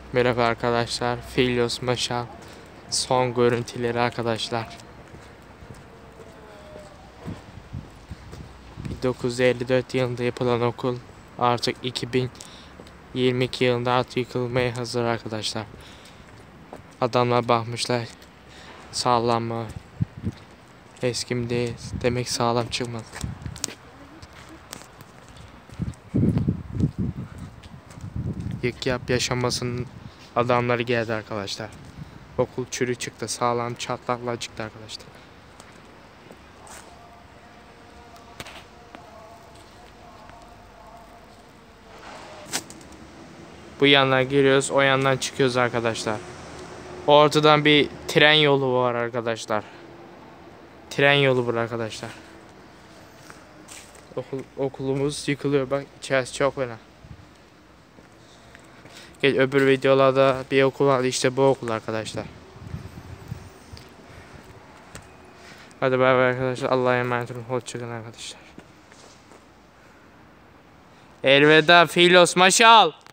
Merhaba arkadaşlar. Filyos Maşal son görüntüleri arkadaşlar. 1954 yılında yapılan okul artık 2022 yılında artık yıkılmaya hazır arkadaşlar. Adamlar bakmışlar, sağlam mı? Eski mi değil? Demek sağlam çıkmadı. Yık yap yaşamasının adamları geldi arkadaşlar. Okul çürü çıktı, sağlam çatlakla çıktı arkadaşlar. Bu yandan giriyoruz, o yandan çıkıyoruz arkadaşlar. Ortadan bir tren yolu var arkadaşlar. Tren yolu bu arkadaşlar. Okulumuz yıkılıyor, bak içerisi çok fena. Gel öbür videolarda bir okul var, işte bu okul arkadaşlar. Hadi bay bay arkadaşlar, Allah'a emanet olun, hoşçakalın arkadaşlar. Elveda Filos Maşal.